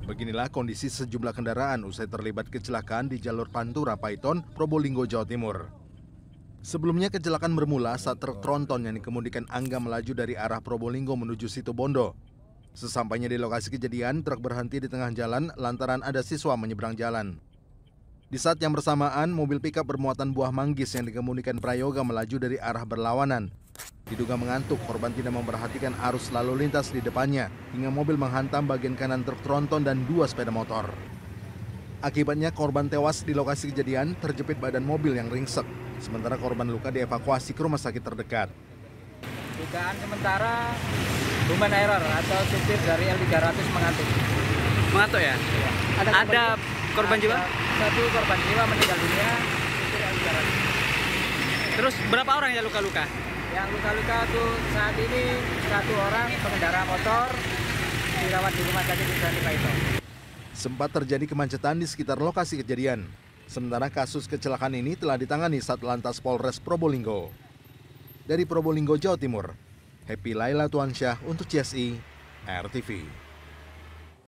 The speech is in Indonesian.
Beginilah kondisi sejumlah kendaraan usai terlibat kecelakaan di jalur Pantura Paiton, Probolinggo, Jawa Timur. Sebelumnya kecelakaan bermula saat truk tronton yang dikemudikan Angga melaju dari arah Probolinggo menuju Situbondo. Sesampainya di lokasi kejadian, truk berhenti di tengah jalan lantaran ada siswa menyeberang jalan. Di saat yang bersamaan, mobil pickup bermuatan buah manggis yang dikemudikan Prayoga melaju dari arah berlawanan. Diduga mengantuk, korban tidak memperhatikan arus lalu lintas di depannya, hingga mobil menghantam bagian kanan truk tronton dan 2 sepeda motor. Akibatnya korban tewas di lokasi kejadian terjepit badan mobil yang ringsek, sementara korban luka dievakuasi ke rumah sakit terdekat. Dugaan sementara human error atau supir dari L300 mengantuk. Mengantuk ya? Ya. Ada korban jiwa? Satu korban jiwa meninggal dunia, supir L300. Terus berapa orang yang luka-luka? Yang luka-luka tuh saat ini 1 orang pengendara motor dirawat di rumah sakit Islam Paiton. Sempat terjadi kemacetan di sekitar lokasi kejadian. Sementara kasus kecelakaan ini telah ditangani Satlantas Polres Probolinggo. Dari Probolinggo, Jawa Timur, Happy Laila Tuansyah untuk CSI RTV.